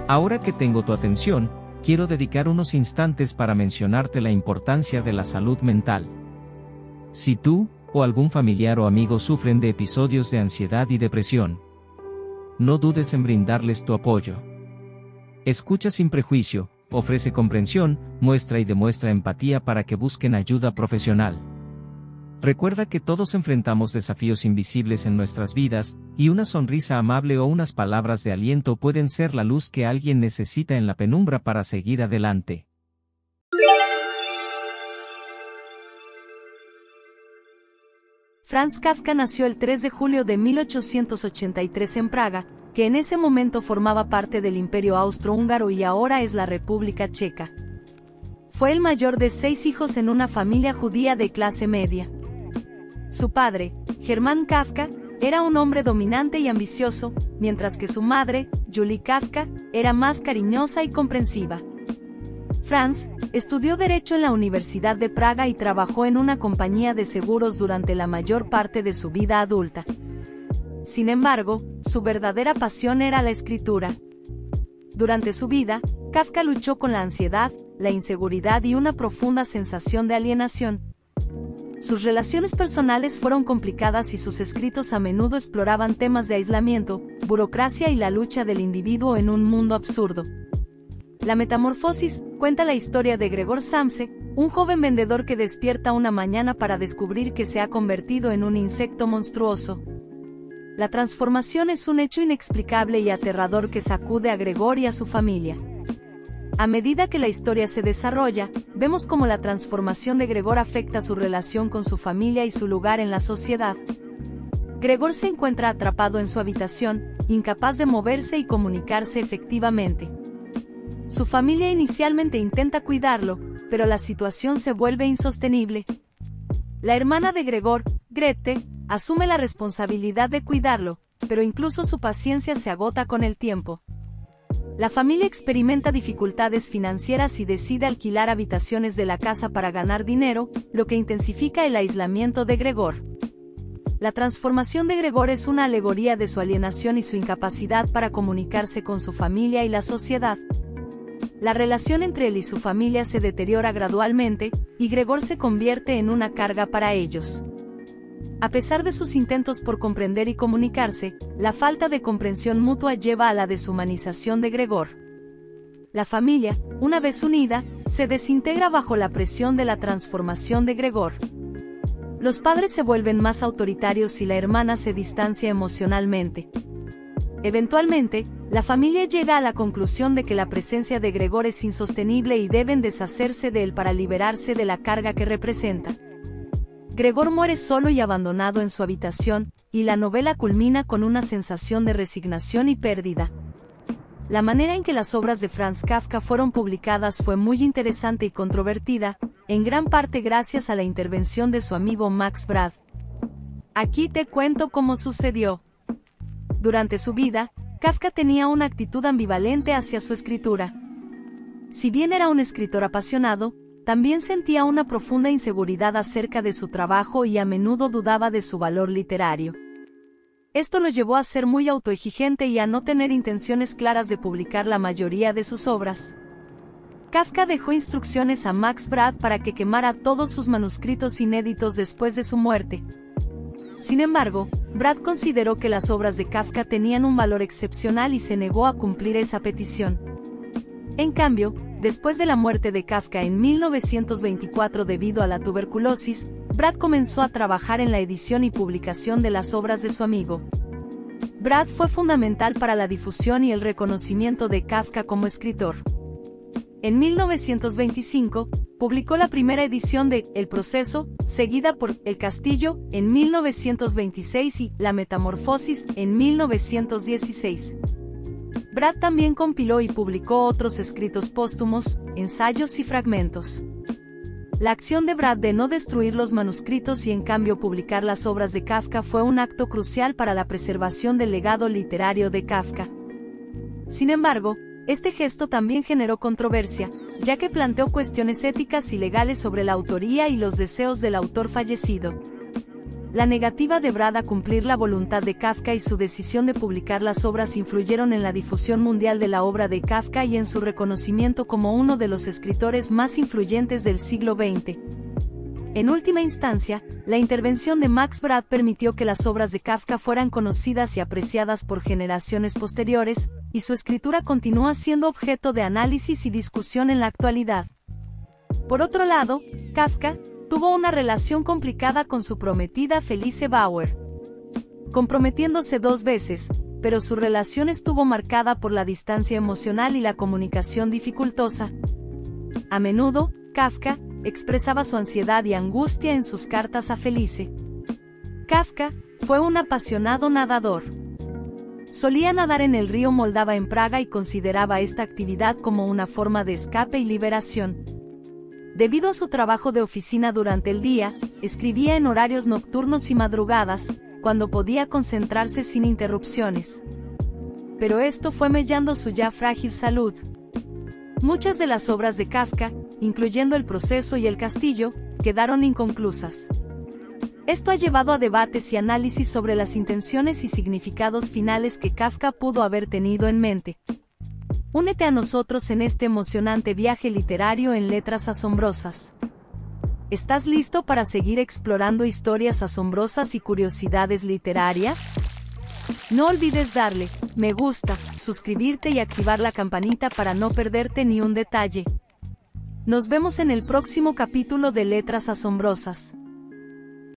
Ahora que tengo tu atención, quiero dedicar unos instantes para mencionarte la importancia de la salud mental. Si tú, o algún familiar o amigo sufren de episodios de ansiedad y depresión, no dudes en brindarles tu apoyo. Escucha sin prejuicio, ofrece comprensión, muestra y demuestra empatía para que busquen ayuda profesional. Recuerda que todos enfrentamos desafíos invisibles en nuestras vidas, y una sonrisa amable o unas palabras de aliento pueden ser la luz que alguien necesita en la penumbra para seguir adelante. Franz Kafka nació el 3 de julio de 1883 en Praga, que en ese momento formaba parte del Imperio Austrohúngaro y ahora es la República Checa. Fue el mayor de 6 hijos en una familia judía de clase media. Su padre, Hermann Kafka, era un hombre dominante y ambicioso, mientras que su madre, Julie Kafka, era más cariñosa y comprensiva. Franz estudió Derecho en la Universidad de Praga y trabajó en una compañía de seguros durante la mayor parte de su vida adulta. Sin embargo, su verdadera pasión era la escritura. Durante su vida, Kafka luchó con la ansiedad, la inseguridad y una profunda sensación de alienación. Sus relaciones personales fueron complicadas y sus escritos a menudo exploraban temas de aislamiento, burocracia y la lucha del individuo en un mundo absurdo. La Metamorfosis cuenta la historia de Gregor Samsa, un joven vendedor que despierta una mañana para descubrir que se ha convertido en un insecto monstruoso. La transformación es un hecho inexplicable y aterrador que sacude a Gregor y a su familia. A medida que la historia se desarrolla, vemos cómo la transformación de Gregor afecta su relación con su familia y su lugar en la sociedad. Gregor se encuentra atrapado en su habitación, incapaz de moverse y comunicarse efectivamente. Su familia inicialmente intenta cuidarlo, pero la situación se vuelve insostenible. La hermana de Gregor, Grete, asume la responsabilidad de cuidarlo, pero incluso su paciencia se agota con el tiempo. La familia experimenta dificultades financieras y decide alquilar habitaciones de la casa para ganar dinero, lo que intensifica el aislamiento de Gregor. La transformación de Gregor es una alegoría de su alienación y su incapacidad para comunicarse con su familia y la sociedad. La relación entre él y su familia se deteriora gradualmente, y Gregor se convierte en una carga para ellos. A pesar de sus intentos por comprender y comunicarse, la falta de comprensión mutua lleva a la deshumanización de Gregor. La familia, una vez unida, se desintegra bajo la presión de la transformación de Gregor. Los padres se vuelven más autoritarios y la hermana se distancia emocionalmente. Eventualmente, la familia llega a la conclusión de que la presencia de Gregor es insostenible y deben deshacerse de él para liberarse de la carga que representa. Gregor muere solo y abandonado en su habitación, y la novela culmina con una sensación de resignación y pérdida. La manera en que las obras de Franz Kafka fueron publicadas fue muy interesante y controvertida, en gran parte gracias a la intervención de su amigo Max Brad. Aquí te cuento cómo sucedió. Durante su vida, Kafka tenía una actitud ambivalente hacia su escritura. Si bien era un escritor apasionado, también sentía una profunda inseguridad acerca de su trabajo y a menudo dudaba de su valor literario. Esto lo llevó a ser muy autoexigente y a no tener intenciones claras de publicar la mayoría de sus obras. Kafka dejó instrucciones a Max Brad para que quemara todos sus manuscritos inéditos después de su muerte. Sin embargo, Brad consideró que las obras de Kafka tenían un valor excepcional y se negó a cumplir esa petición. En cambio, después de la muerte de Kafka en 1924 debido a la tuberculosis, Brad comenzó a trabajar en la edición y publicación de las obras de su amigo. Brad fue fundamental para la difusión y el reconocimiento de Kafka como escritor. En 1925, publicó la primera edición de El Proceso, seguida por El Castillo, en 1926 y La Metamorfosis, en 1916. Brad también compiló y publicó otros escritos póstumos, ensayos y fragmentos. La acción de Brad de no destruir los manuscritos y en cambio publicar las obras de Kafka fue un acto crucial para la preservación del legado literario de Kafka. Sin embargo, este gesto también generó controversia, ya que planteó cuestiones éticas y legales sobre la autoría y los deseos del autor fallecido. La negativa de Brad a cumplir la voluntad de Kafka y su decisión de publicar las obras influyeron en la difusión mundial de la obra de Kafka y en su reconocimiento como uno de los escritores más influyentes del siglo XX. En última instancia, la intervención de Max Brad permitió que las obras de Kafka fueran conocidas y apreciadas por generaciones posteriores, y su escritura continúa siendo objeto de análisis y discusión en la actualidad. Por otro lado, Kafka tuvo una relación complicada con su prometida Felice Bauer, comprometiéndose 2 veces, pero su relación estuvo marcada por la distancia emocional y la comunicación dificultosa. A menudo, Kafka expresaba su ansiedad y angustia en sus cartas a Felice. Kafka fue un apasionado nadador. Solía nadar en el río Moldava en Praga y consideraba esta actividad como una forma de escape y liberación. Debido a su trabajo de oficina durante el día, escribía en horarios nocturnos y madrugadas, cuando podía concentrarse sin interrupciones. Pero esto fue mellando su ya frágil salud. Muchas de las obras de Kafka, incluyendo El proceso y El castillo, quedaron inconclusas. Esto ha llevado a debates y análisis sobre las intenciones y significados finales que Kafka pudo haber tenido en mente. Únete a nosotros en este emocionante viaje literario en Letras Asombrosas. ¿Estás listo para seguir explorando historias asombrosas y curiosidades literarias? No olvides darle me gusta, suscribirte y activar la campanita para no perderte ni un detalle. Nos vemos en el próximo capítulo de Letras Asombrosas.